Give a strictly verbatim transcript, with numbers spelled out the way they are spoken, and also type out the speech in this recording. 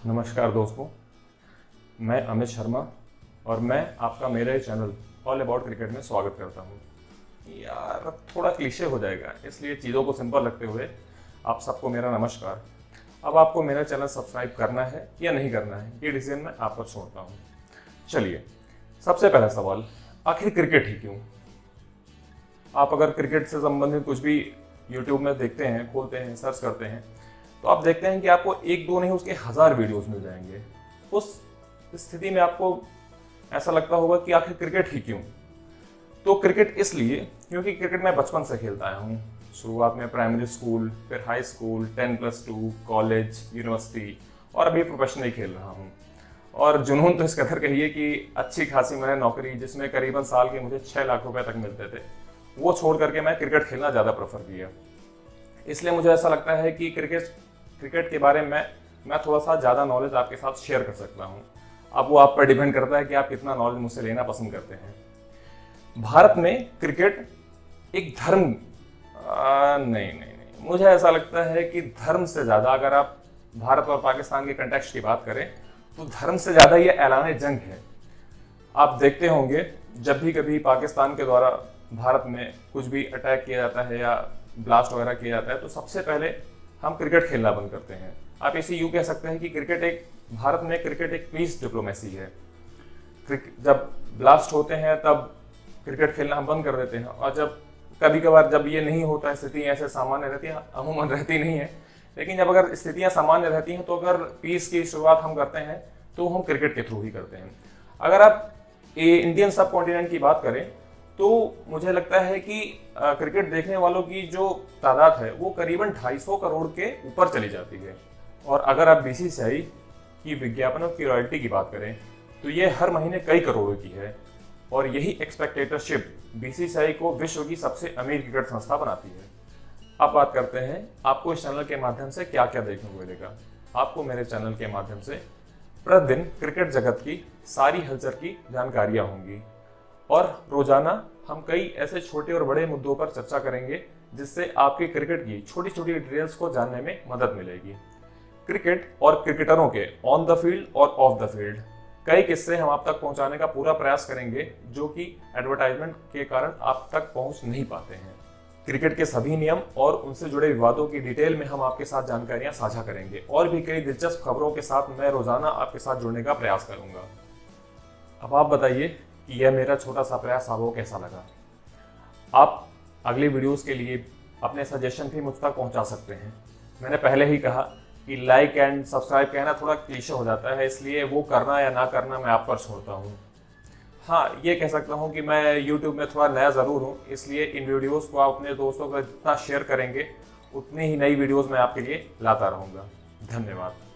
नमस्कार दोस्तों, मैं अमित शर्मा और मैं आपका मेरे चैनल ऑल अबाउट क्रिकेट में स्वागत करता हूं। यार थोड़ा क्लीशे हो जाएगा, इसलिए चीज़ों को सिंपल रखते हुए आप सबको मेरा नमस्कार। अब आपको मेरा चैनल सब्सक्राइब करना है या नहीं करना है, ये डिसीजन मैं आप पर छोड़ता हूँ। चलिए, सबसे पहला सवाल, आखिर क्रिकेट ही क्यों? आप अगर क्रिकेट से संबंधित कुछ भी यूट्यूब में देखते हैं, खोलते हैं, सर्च करते हैं, तो आप देखते हैं कि आपको एक दो नहीं उसके हजार वीडियोस मिल जाएंगे। उस स्थिति में आपको ऐसा लगता होगा कि आखिर क्रिकेट ही क्यों? तो क्रिकेट इसलिए क्योंकि क्रिकेट मैं बचपन से खेलता आया हूँ। शुरुआत में प्राइमरी स्कूल, फिर high school, ten plus two, college, university और अभी प्रोफेशनली खेल रहा हूँ। और जुनून तो इस कदर कहिए कि अच्छी खासी मैंने नौकरी, जिसमें करीबन साल के मुझे छः लाख रुपए तक मिलते थे, वो छोड़ करके मैं क्रिकेट खेलना ज़्यादा प्रेफर किया। इसलिए मुझे ऐसा लगता है कि क्रिकेट क्रिकेट के बारे में मैं थोड़ा सा ज़्यादा नॉलेज आपके साथ शेयर कर सकता हूँ। अब वो आप पर डिपेंड करता है कि आप कितना नॉलेज मुझसे लेना पसंद करते हैं। भारत में क्रिकेट एक धर्म आ, नहीं नहीं नहीं मुझे ऐसा लगता है कि धर्म से ज़्यादा, अगर आप भारत और पाकिस्तान के कंटेक्स्ट की बात करें, तो धर्म से ज़्यादा ये ऐलान जंग है। आप देखते होंगे जब भी कभी पाकिस्तान के द्वारा भारत में कुछ भी अटैक किया जाता है या ब्लास्ट वगैरह किया जाता है, तो सबसे पहले हम क्रिकेट खेलना बंद करते हैं। आप इसे यूँ कह सकते हैं कि क्रिकेट एक भारत में क्रिकेट एक पीस डिप्लोमेसी है। जब ब्लास्ट होते हैं तब क्रिकेट खेलना हम बंद कर देते हैं, और जब कभी कभार जब ये नहीं होता है, स्थिति ऐसे सामान्य रहती है, अमूमन रहती नहीं है, लेकिन जब अगर स्थितियाँ सामान्य रहती हैं तो अगर पीस की शुरुआत हम करते हैं तो हम क्रिकेट के थ्रू ही करते हैं। अगर आप इंडियन सब कॉन्टिनेंट की बात करें तो मुझे लगता है कि क्रिकेट देखने वालों की जो तादाद है वो करीबन ढाई सौ करोड़ के ऊपर चली जाती है। और अगर आप बीसीसीआई की विज्ञापनों की रॉयल्टी की बात करें तो ये हर महीने कई करोड़ों की है, और यही एक्सपेक्टेटरशिप बीसीसीआई को विश्व की सबसे अमीर क्रिकेट संस्था बनाती है। अब बात करते हैं आपको इस चैनल के माध्यम से क्या क्या देखने को मिलेगा। आपको मेरे चैनल के माध्यम से प्रतिदिन क्रिकेट जगत की सारी हलचल की जानकारियाँ होंगी, और रोजाना हम कई ऐसे छोटे और बड़े मुद्दों पर चर्चा करेंगे जिससे आपके क्रिकेट की छोटी छोटी डिटेल्स को जानने में मदद मिलेगी। क्रिकेट और क्रिकेटरों के ऑन द फील्ड और ऑफ द फील्ड कई किस्से हम आप तक पहुंचाने का पूरा प्रयास करेंगे, जो कि एडवर्टाइजमेंट के कारण आप तक पहुंच नहीं पाते हैं। क्रिकेट के सभी नियम और उनसे जुड़े विवादों की डिटेल में हम आपके साथ जानकारियां साझा करेंगे, और भी कई दिलचस्प खबरों के साथ मैं रोजाना आपके साथ जुड़ने का प्रयास करूंगा। अब आप बताइए कि यह मेरा छोटा सा प्रयास आपको कैसा लगा। आप अगली वीडियोस के लिए अपने सजेशन भी मुझ तक पहुंचा सकते हैं। मैंने पहले ही कहा कि लाइक एंड सब्सक्राइब कहना थोड़ा क्लीशे हो जाता है, इसलिए वो करना या ना करना मैं आप पर छोड़ता हूँ। हाँ, ये कह सकता हूँ कि मैं यूट्यूब में थोड़ा नया ज़रूर हूँ, इसलिए इन वीडियोज़ को आप अपने दोस्तों को जितना शेयर करेंगे उतनी ही नई वीडियोज़ मैं आपके लिए लाता रहूँगा। धन्यवाद।